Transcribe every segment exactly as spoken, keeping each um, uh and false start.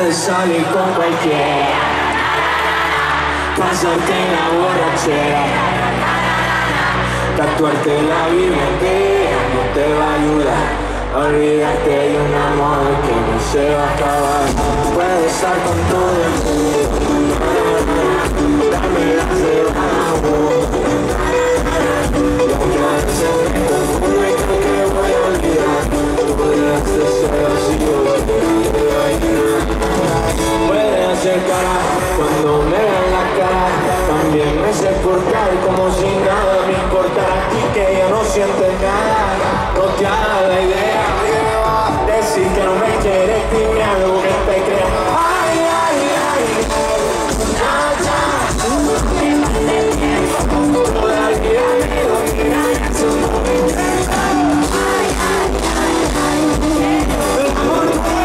Puedes salir con cualquiera, pasarte en la borrachera, tatuarte la Biblia entera no te va a ayudar. Olvídate de un amor que no se va a acabar. Puedes estar con todo el mundo, dame las de bajo. Y aunque a veces me confundo y creo que voy a olvidar, podrías ser así o puede hacer cara cuando me vean la cara. También me sé portar como si nada me importara. A ti que ya no sientes nada, no te hagas la idea. Decir que no me quieres, dime algo que te crea. Ay, ay, ay, ya, ya. Todavía me domina eso. Ay, ay, ay, ay. El amor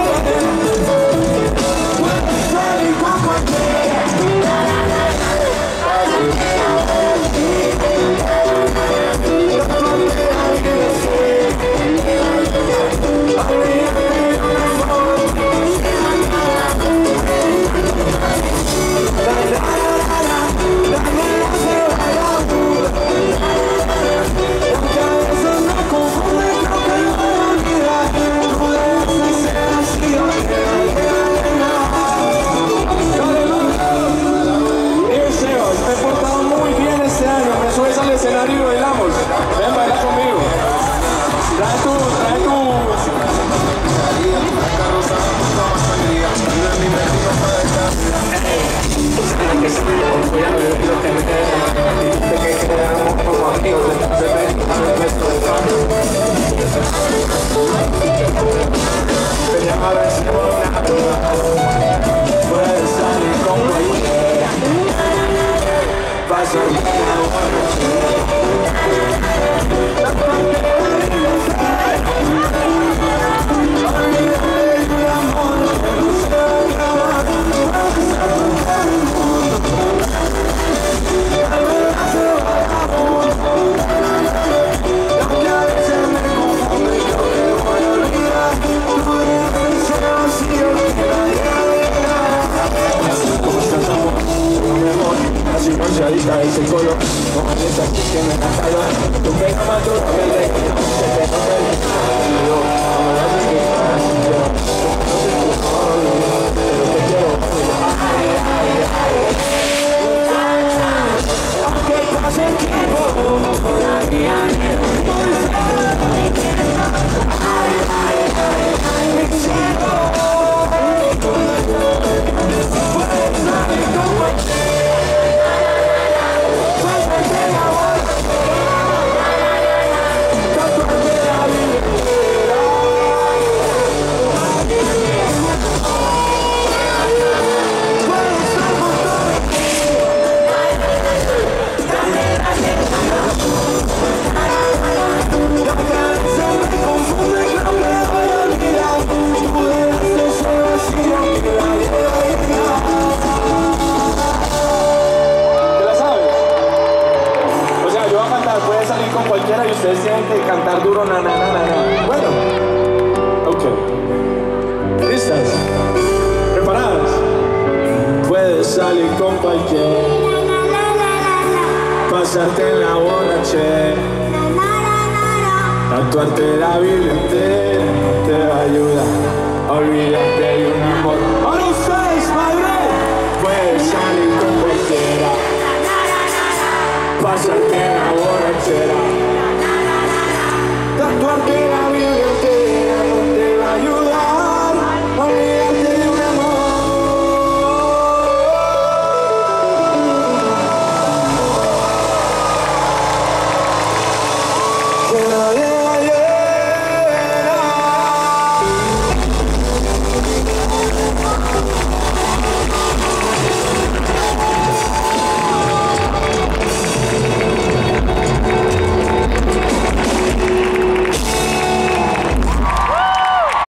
escenario y bailamos. Ven, baila conmigo. Trae tu, trae tu. Puedes salir con cualquiera, pasa la ese color, no me dices que me da calor. Tu pega más duro, me le que no se te no me le no me lo haces que así quiero. No sé tu color, pero te quiero. Ay, ay, ay. Aunque pase el tiempo, todavía quiero. Ay, ay, ay, ay, me quiero. Puedes salir con cualquiera. Con cualquiera y ustedes tienen que cantar duro, na, na, na, na, na. Bueno, ok. ¿Listas? ¿Preparadas? Puedes salir con cualquiera, pasarte en la borrachera, tatuarte la Biblia entera te va a ayudar. Olvídate de un amor. ¡Ahora ustedes, madre! Puedes salir con cualquiera, pasarte en la borrachera,